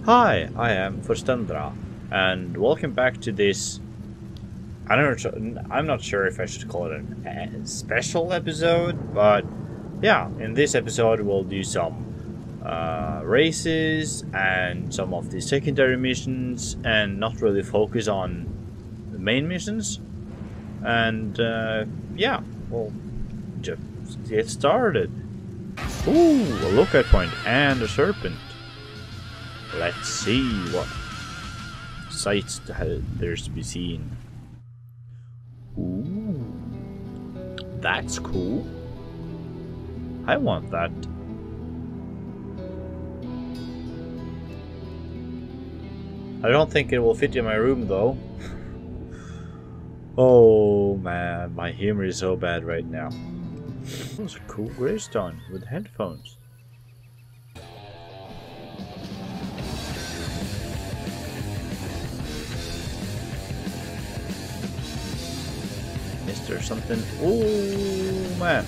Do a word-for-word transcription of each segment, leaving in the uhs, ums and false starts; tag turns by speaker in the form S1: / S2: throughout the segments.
S1: Hi, I am Forstendra, and welcome back to this. I don't know. I'm not sure if I should call it an, a special episode, but yeah, in this episode we'll do some uh, races and some of the secondary missions, and not really focus on the main missions. And uh, yeah, we'll just get started. Ooh, a lookout point and a serpent. Let's see what sights there's to be seen. Ooh, that's cool. I want that. I don't think it will fit in my room though. Oh man, my humor is so bad right now. That's a cool gravestone with headphones. Is there something? Oh man.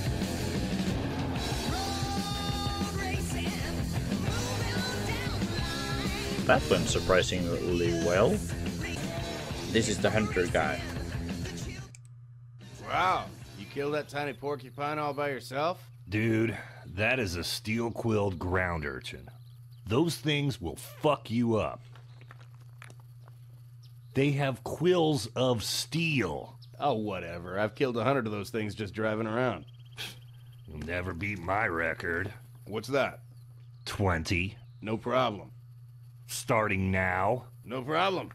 S1: That went surprisingly well. This is the hunter guy.
S2: Wow, you killed that tiny porcupine all by yourself?
S3: Dude, that is a steel-quilled ground urchin. Those things will fuck you up. They have quills of steel.
S2: Oh, whatever. I've killed a hundred of those things just driving around.
S3: You'll never beat my record.
S2: What's that?
S3: twenty.
S2: No problem.
S3: Starting now.
S2: No problem.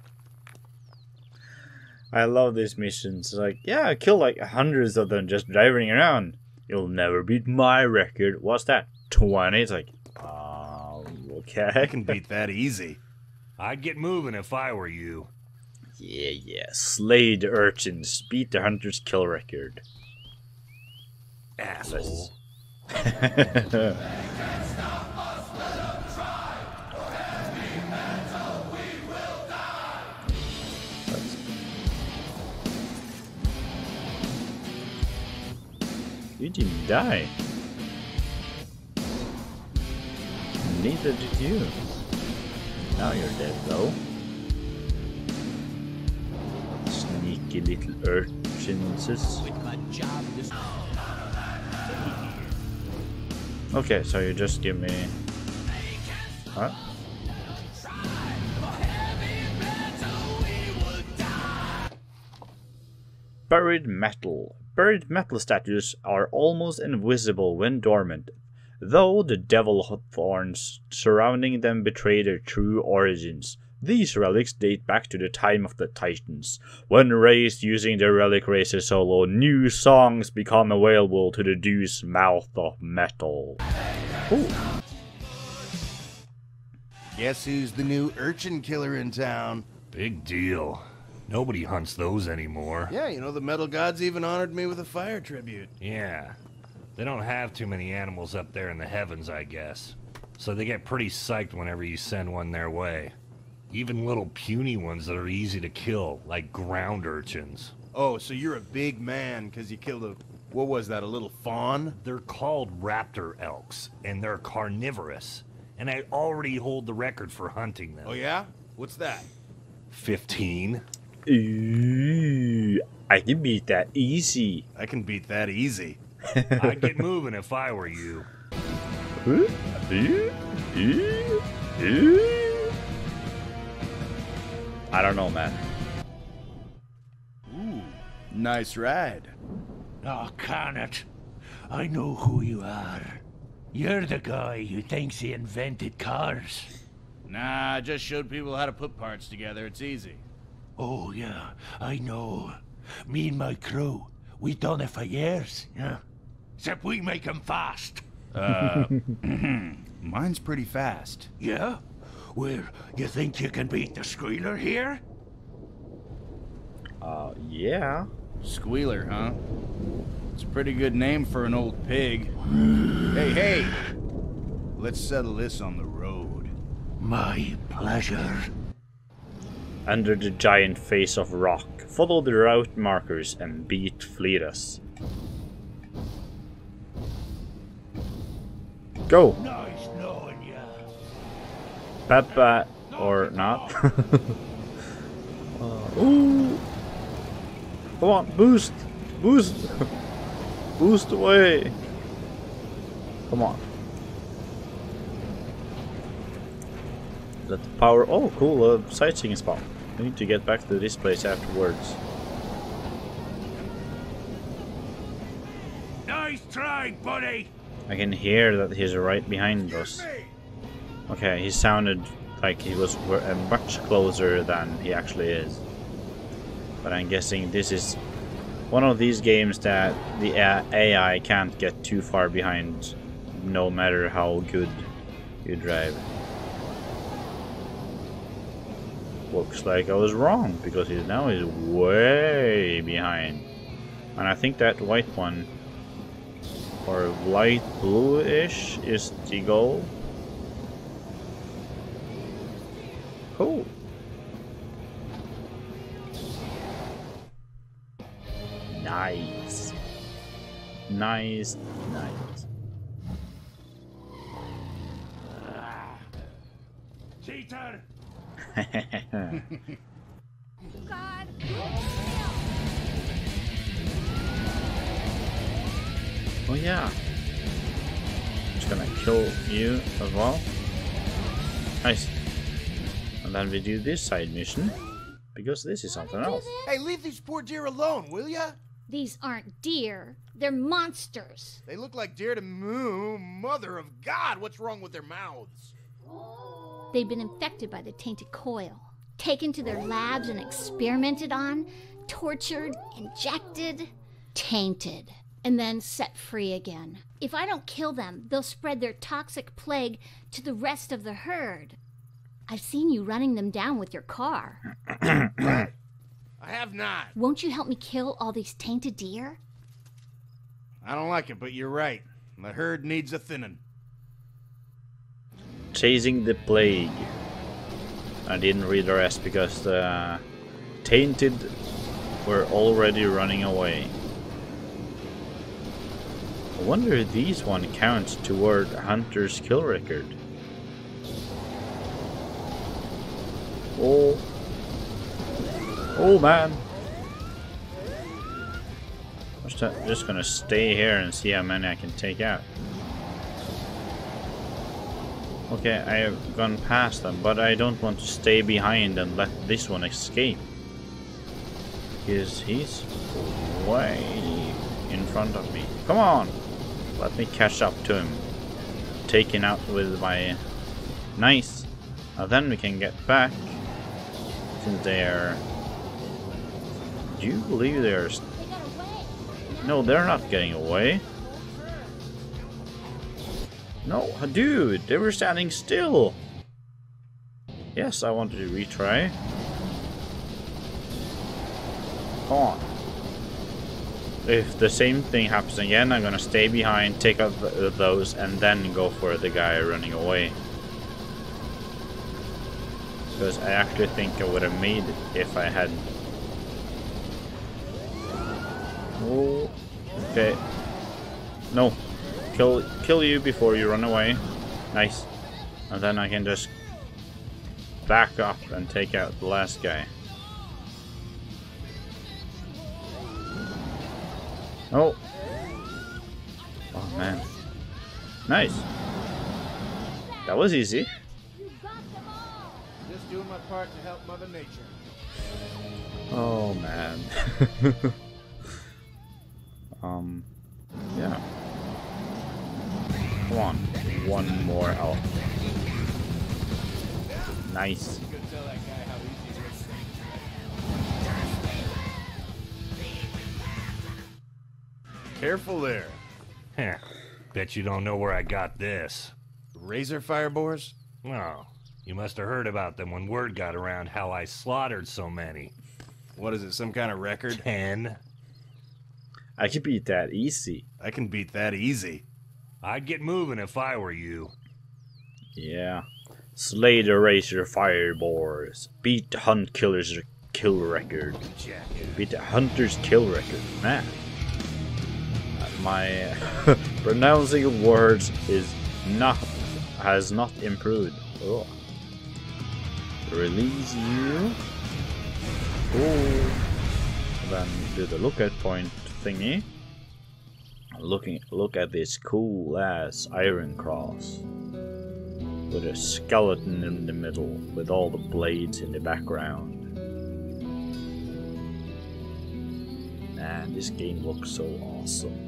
S1: I love these missions. Like, yeah, I killed like hundreds of them just driving around. You'll never beat my record. What's that? twenty? It's like, um, okay.
S2: I can beat that easy.
S3: I'd get moving if I were you.
S1: Yeah, yeah. Slay the urchins. Beat the hunter's kill record.
S3: Asshole.
S1: You didn't die. Neither did you. Now you're dead though. Sneaky little urchins. Okay, so you just give me... What? Buried metal. Buried metal statues are almost invisible when dormant, though the devil thorns surrounding them betray their true origins. These relics date back to the time of the Titans. When raised using the relic racer solo, new songs become available to the Deuce Mouth of Metal. Ooh.
S2: Guess who's the new urchin killer in town?
S3: Big deal. Nobody hunts those anymore.
S2: Yeah, you know, the metal gods even honored me with a fire tribute.
S3: Yeah. They don't have too many animals up there in the heavens, I guess. So they get pretty psyched whenever you send one their way. Even little puny ones that are easy to kill, like ground urchins.
S2: Oh, so you're a big man because you killed a... What was that, a little fawn?
S3: They're called raptor elks, and they're carnivorous. And I already hold the record for hunting them.
S2: Oh yeah? What's that?
S3: Fifteen.
S1: Ooh, I can beat that easy.
S2: I can beat that easy.
S3: I'd get moving if I were you.
S1: I don't know, man.
S2: Ooh, nice ride.
S4: Oh, can it? I know who you are. You're the guy who thinks he invented cars.
S2: Nah, I just showed people how to put parts together. It's easy.
S4: Oh, yeah, I know. Me and my crew, we done it for years, yeah? Except we make 'em fast.
S2: Uh, mine's pretty fast.
S4: Yeah? Well, you think you can beat the Squealer here?
S1: Uh, yeah.
S2: Squealer, huh? It's a pretty good name for an old pig. Hey, hey! Let's settle this on the road.
S4: My pleasure.
S1: Under the giant face of rock, follow the route markers and beat Fletus. Go!
S4: Nice knowing ya.
S1: Papa. Or not. uh, ooh! Come on, boost! Boost! Boost away! Come on. Let the power. Oh, cool! Uh, sightseeing spot. I need to get back to this place afterwards.
S4: Nice try, buddy.
S1: I can hear that he's right behind us. Okay, he sounded like he was uh, much closer than he actually is. But I'm guessing this is one of these games that the A I can't get too far behind, no matter how good you drive. Looks like I was wrong, because he now is way behind. And I think that white one, or light bluish, is the goal. Cool. Nice. Nice, nice.
S4: Cheater!
S5: God.
S1: Oh yeah. Just gonna kill you as well. Nice. And then we do this side mission, because this is something else.
S2: Hey, leave these poor deer alone, will ya?
S5: These aren't deer. They're monsters.
S2: They look like deer to moo. Mother of God, what's wrong with their mouths?
S5: They've been infected by the tainted coil, taken to their labs and experimented on, tortured, injected, tainted, and then set free again. If I don't kill them, they'll spread their toxic plague to the rest of the herd. I've seen you running them down with your car.
S2: I have not.
S5: Won't you help me kill all these tainted deer?
S2: I don't like it, but you're right. The herd needs a thinning.
S1: Chasing the plague. I didn't read the rest because the tainted were already running away. I wonder if these one counts toward Hunter's kill record. Oh. Oh man. I'm just- just gonna stay here and see how many I can take out. Okay, I have gone past them, but I don't want to stay behind and let this one escape. Because he's way in front of me. Come on! Let me catch up to him. Taken out with my... Nice! Now then we can get back. Since they're... Do you believe they're... No, they're not getting away. No, dude, they were standing still. Yes, I wanted to retry. Come on. If the same thing happens again, I'm gonna stay behind, take out th those, and then go for the guy running away. Because I actually think I would have made it if I hadn't. Oh, okay. No. Kill, kill you before you run away. Nice. And then I can just back up and take out the last guy. Oh. Oh man. Nice. That was easy.
S2: Just doing my part to help Mother Nature.
S1: Oh man. um, yeah. Come on, one more out. Nice.
S2: Careful there.
S3: Heh. Bet you don't know where I got this.
S2: Razor firebores?
S3: Oh, you must have heard about them when word got around how I slaughtered so many.
S2: What is it, some kind of record?
S3: Ten.
S1: I could beat that easy.
S2: I can beat that easy.
S3: I'd get moving if I were you.
S1: Yeah. Slay the razor firebores. Beat the hunt killer's kill record. Beat the hunter's kill record. Man. My pronouncing of words is not has not improved. Oh. release you. Oh, then do the lookout point thingy. Looking, look at this cool ass iron cross with a skeleton in the middle, with all the blades in the background. Man, this game looks so awesome.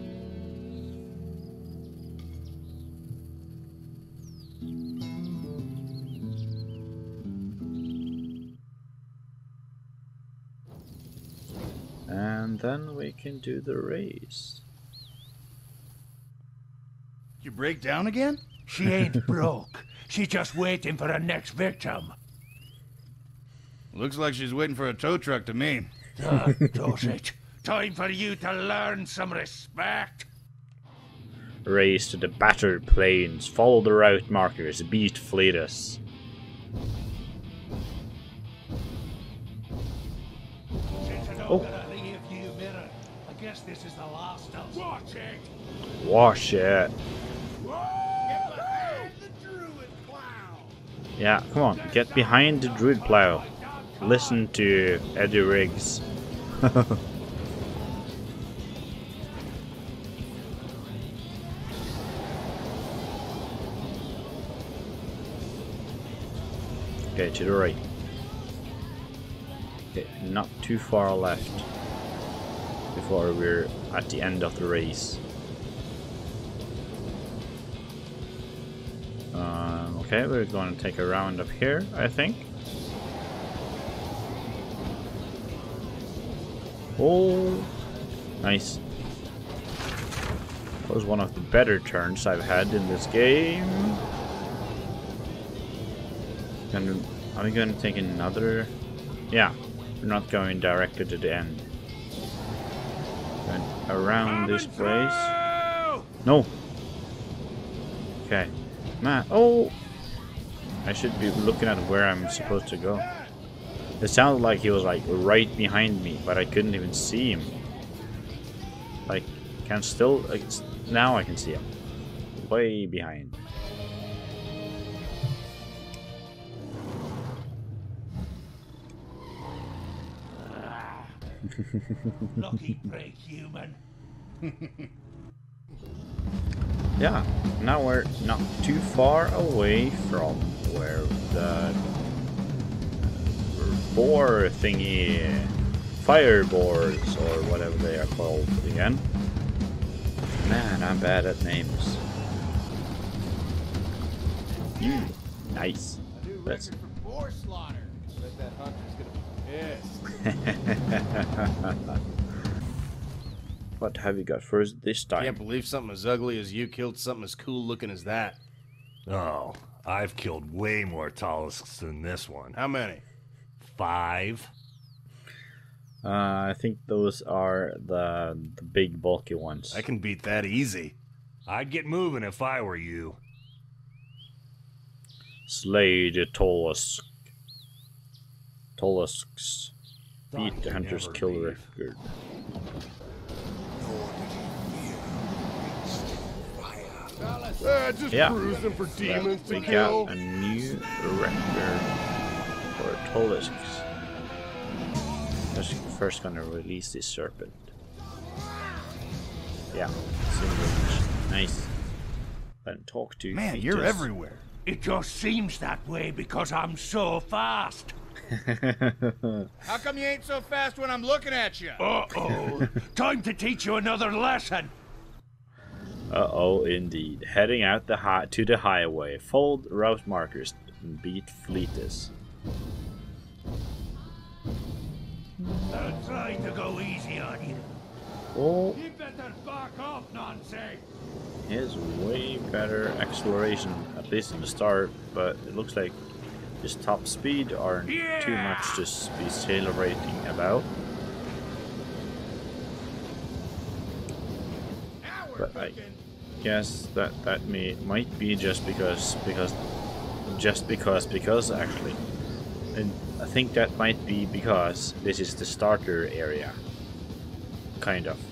S1: And then we can do the race.
S2: You break down again?
S4: She ain't broke. She's just waiting for her next victim.
S2: Looks like she's waiting for a tow truck to me.
S4: Uh, does it? Time for you to learn some respect.
S1: Race to the battered plains. Follow the route markers. Beat Fletus.
S4: Oh. Gonna leave you, Mirror. I guess this is the last of. Watch it.
S1: Wash it.
S2: Get behind the druid plow.
S1: Yeah, come on. Get behind the druid plow. Listen to Eddie Riggs. Okay, to the right. Okay, not too far left before we're at the end of the race. Um, okay, we're going to take a round up here, I think. Oh, nice. That was one of the better turns I've had in this game. And are we going to take another? Yeah, we're not going directly to the end. Going around this place. No. Okay. Man, oh! I should be looking at where I'm supposed to go. It sounded like he was like right behind me, but I couldn't even see him. Like, can still, like, now I can see him. Way behind.
S4: Lucky break, human.
S1: Yeah, now we're not too far away from where the boar thingy, fire boars or whatever they are called again. Man, I'm bad at names. You, nice.
S2: A new
S1: That's
S2: record for boar slaughter. Bet that hunter's gonna be pissed.
S1: What have you got first this time?
S2: Can't believe something as ugly as you killed something as cool looking as that.
S3: Oh, I've killed way more Talisks than this one.
S2: How many?
S3: Five.
S1: Uh, I think those are the, the big bulky ones.
S2: I can beat that easy.
S3: I'd get moving if I were you.
S1: Slay the Tolisk. Tolisks. Beat
S3: Thought
S1: the
S3: you'd
S1: hunter's
S3: never
S1: kill
S3: leave.
S1: record.
S6: Uh, just
S1: Yeah.
S6: cruising for demons
S1: We
S6: to kill.
S1: got a new record for Tolisks. Just first gonna release this serpent. Yeah, single. Nice. Then talk to
S2: Man,
S1: Fletus.
S2: you're everywhere.
S4: It just seems that way because I'm so fast.
S2: How come you ain't so fast when I'm looking at you?
S4: Uh-oh. Time to teach you another lesson.
S1: Uh-oh, indeed. Heading out the hi to the highway. Follow the route markers and beat Fletus.
S4: I'm trying to go easy on you.
S1: Oh,
S4: You better back off, Nancy.
S1: he has way better acceleration, at least in the start, but it looks like his top speed aren't
S4: Yeah.
S1: too much to be celebrating about.
S2: Now we're
S1: But I
S2: cooking.
S1: guess that that may might be just because because just because because actually, and I think that might be because this is the starter area, kind of.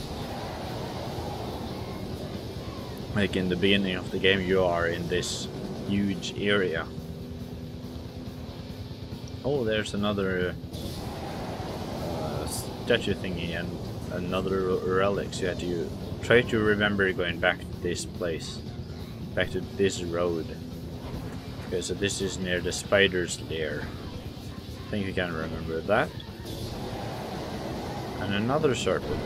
S1: Like in the beginning of the game, you are in this huge area. Oh, there's another uh, statue thingy and another relics. You had to try to remember going back to this place, back to this road. Okay, so this is near the spider's lair. I think you can remember that. And another serpent.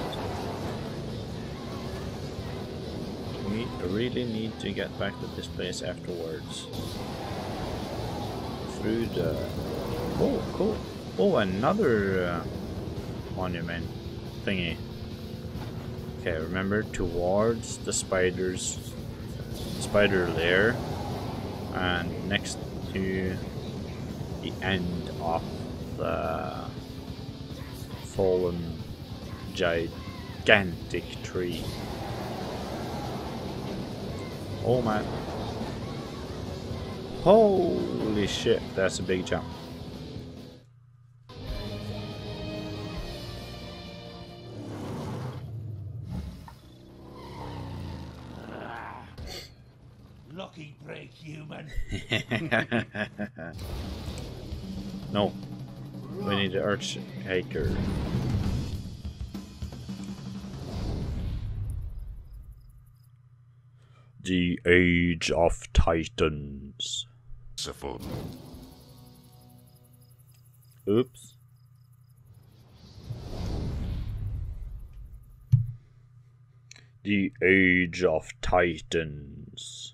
S1: We really need to get back to this place afterwards. Through the... Oh, cool. Oh, another uh, monument thingy. Okay, remember, towards the spider's spider lair, and next to the end of the fallen gigantic tree. Oh man. Holy shit, that's a big jump.
S4: Lucky break, human.
S1: No. We need the Arch Haker. The Age of Titans. Oops. The Age of Titans.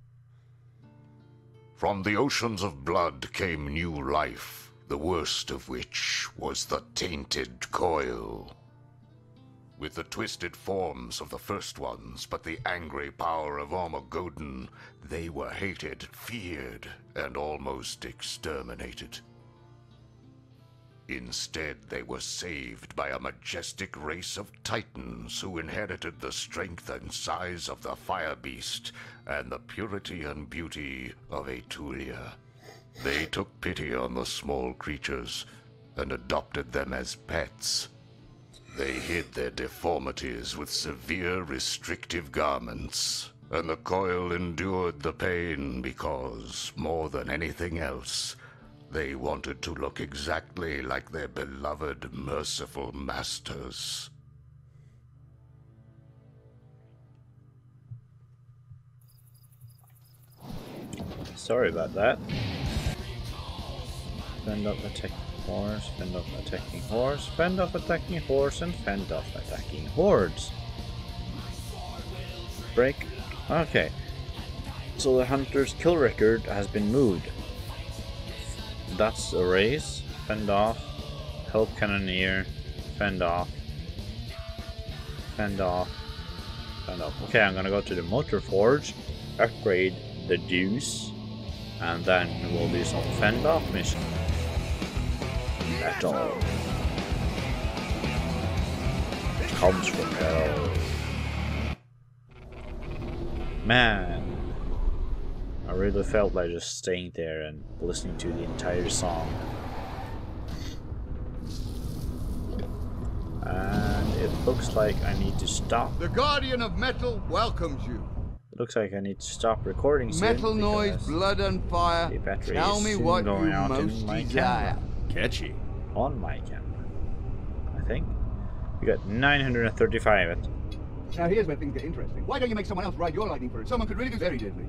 S7: From the oceans of blood came new life, the worst of which was the tainted coil. With the twisted forms of the first ones, but the angry power of Armageddon, they were hated, feared, and almost exterminated. Instead, they were saved by a majestic race of titans who inherited the strength and size of the fire beast and the purity and beauty of Etulia. They took pity on the small creatures and adopted them as pets. They hid their deformities with severe restrictive garments, and the coil endured the pain because, more than anything else, they wanted to look exactly like their beloved, merciful masters.
S1: Sorry about that. Fend off attacking horse, fend off attacking horse, fend off attacking horse, and fend off attacking hordes. Break. Okay. So the hunter's kill record has been moved. That's a race. Fend off. Help cannoneer. Fend off. Fend off. Fend off. Okay, I'm gonna go to the motor forge, upgrade the deuce, and then we'll do some fend off mission. Battle comes from hell. Man, I really felt like just staying there and listening to the entire song. And it looks like I need to stop.
S6: The Guardian of Metal welcomes you.
S1: It looks like I need to stop recording soon.
S6: Metal noise, blood and fire.
S1: The battery
S6: Tell
S1: is
S6: me
S1: soon
S6: what
S1: going
S6: you
S1: out
S6: most
S1: in my
S6: desire.
S1: camera.
S2: Catchy.
S1: On my camera, I think. We got nine hundred thirty-five at.
S8: Now here's where things get interesting. Why don't you make someone else ride your lightning for it? Someone could really do very deadly.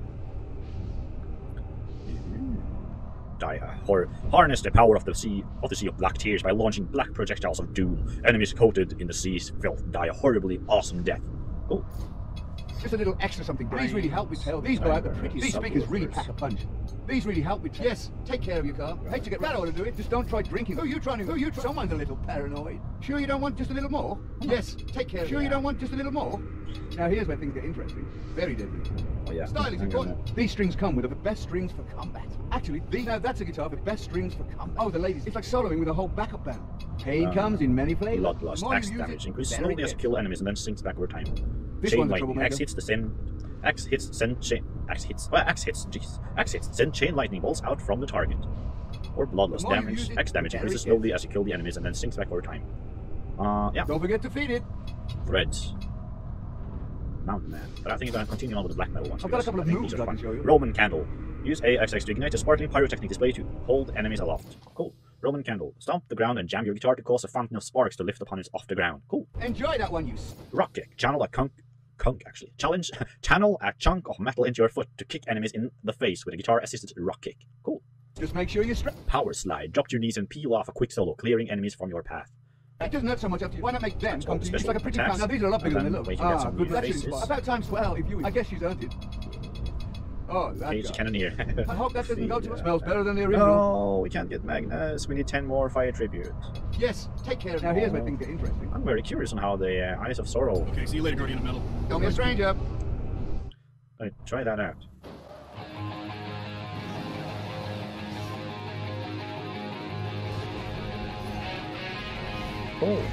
S1: Dia, or harness the power of the sea of the sea of black tears by launching black projectiles of doom. Enemies coated in the sea's filth die a horribly awesome death. Oh.
S8: Just a little extra something. These really help with hell. These go out the prettiest. These speakers really pack a punch. These really help with. Yes, take care of your car. Hate to get that ought to do it. Just don't try drinking. Who are you trying to? Who are you? Try Someone's a little paranoid. Sure you don't want just a little more? Yes, take care. Sure you don't want just a little more? Now here's where things get interesting. Very deadly.
S1: Oh yeah.
S8: Style is important. These strings come with the best strings for combat. Actually, these now that's a guitar with best strings for combat. Oh, the ladies. It's like soloing with a whole backup band. Pain
S1: Um,
S8: comes in many flavors.
S1: Bloodlust, axe damage, increases slowly as you kill enemies and then sinks back over time.
S8: This
S1: Chain
S8: one's a
S1: lightning,
S8: troublemaker.
S1: axe hits the same. Axe hits send chain. Axe hits. Well, axe hits. Jeez. Axe hits send chain lightning bolts out from the target. Or bloodlust
S8: The more you
S1: damage.
S8: use it,
S1: Axe damage
S8: the
S1: increases
S8: better it
S1: slowly as you kill the enemies and then sinks back over time. Uh, yeah.
S8: Don't forget to feed it.
S1: Threads. Mountain Man. But I think I'm gonna continue on with the black metal ones.
S8: I've got a
S1: because
S8: couple of
S1: I think
S8: moves
S1: these are
S8: I can
S1: fun.
S8: show you.
S1: Roman Candle. Use A X X to ignite a sparkling pyrotechnic display to hold enemies aloft. Cool. Roman candle. Stomp the ground and jam your guitar to cause a fountain of sparks to lift opponents off the ground. Cool.
S8: Enjoy that one, you... s-
S1: Rock kick. Channel a kunk... Kunk, actually. Challenge. Channel a chunk of metal into your foot to kick enemies in the face with a guitar-assisted rock kick. Cool.
S8: Just make sure you're straight.
S1: Power slide. Drop to your knees and peel off a quick solo, clearing enemies from your path.
S8: It doesn't hurt so much after you. Why not make them come to you? It's
S1: Special
S8: like a pretty
S1: attacks,
S8: fan. Now, these are a lot bigger
S1: and
S8: than they
S1: then
S8: look.
S1: we can get
S8: Ah,
S1: some
S8: good.
S1: new
S8: That's
S1: faces.
S8: really- about time twelve, if you... I guess she's earned it. Oh, that
S1: Cage
S8: guy.
S1: cannoneer.
S8: I hope that doesn't go to
S1: Yeah.
S8: us. Smells better than the original.
S1: No, we can't get Magnus. We need ten more fire tributes.
S8: Yes, take care of Now, here's where things get interesting.
S1: I'm very curious on how the uh, Eyes of Sorrow.
S2: Okay, see you later, Guardian of Metal.
S8: Don't be a stranger.
S1: Right, try that out. Oh.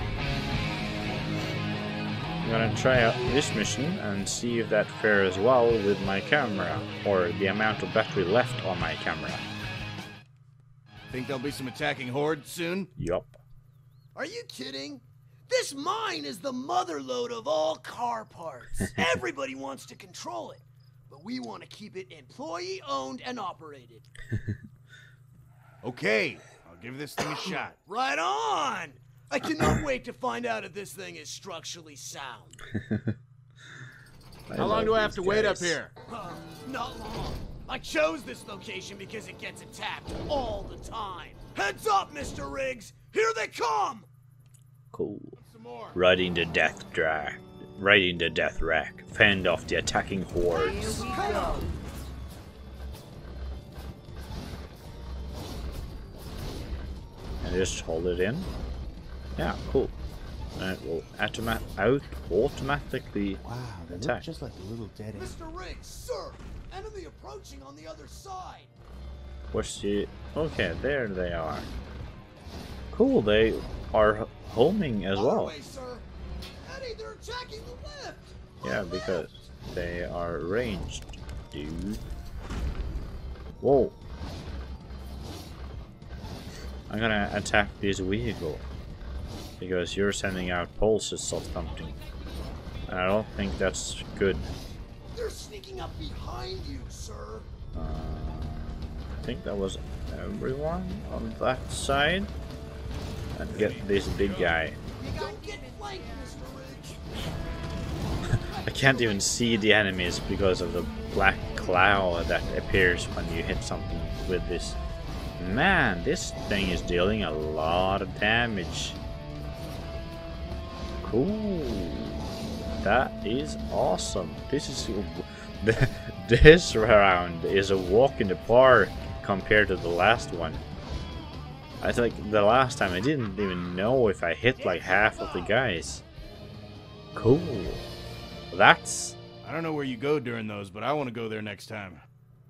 S1: I'm gonna try out this mission and see if that fares well with my camera, or the amount of battery left on my camera.
S2: Think there'll be some attacking hordes soon?
S1: Yup.
S9: Are you kidding? This mine is the motherlode of all car parts. Everybody wants to control it, but we want to keep it employee-owned and operated.
S2: Okay, I'll give this thing a shot.
S9: Right on! I cannot wait to find out if this thing is structurally sound.
S2: How long do I have to wait up here?
S9: Uh, not long. I chose this location because it gets attacked all the time. Heads up, Mister Riggs! Here they come!
S1: Cool.
S2: Some more.
S1: Riding the death track. Riding the death rack. Fend off the attacking hordes. And just hold it in. Yeah, cool. And it will automa out automatically
S10: Wow, they look
S1: attack.
S10: just like a little dead end.
S9: Mister Riggs, sir! Enemy approaching on the other side!
S1: Where's the... Okay, there they are. Cool, they are homing as
S9: Our
S1: well.
S9: way, sir. Eddie, they're attacking the left!
S1: Yeah, because they are ranged, dude. Whoa. I'm gonna attack this vehicle. Because you're sending out pulses of something. And I don't think that's good.
S9: They're sneaking up behind you, sir.
S1: Uh, I think that was everyone on that side. And get this big guy.
S9: Don't get flanked, Mister Riggs.
S1: I can't even see the enemies because of the black cloud that appears when you hit something with this. Man, this thing is dealing a lot of damage. Cool. That is awesome. This is this round is a walk in the park compared to the last one. I think the last time I didn't even know if I hit like half of the guys. Cool. That's
S2: I don't know where you go during those, but I want to go there next time.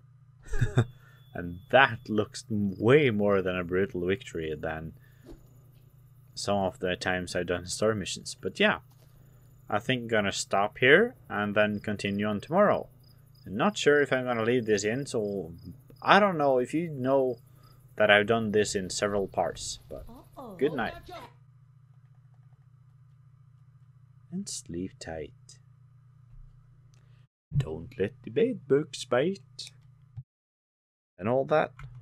S1: and that looks way more than a brutal victory than some of the times I've done story missions. But yeah, I think I'm gonna stop here and then continue on tomorrow. I'm not sure if I'm gonna leave this in, so I don't know if you know that I've done this in several parts. But good night. And sleep tight. Don't let the bed bugs bite. And all that.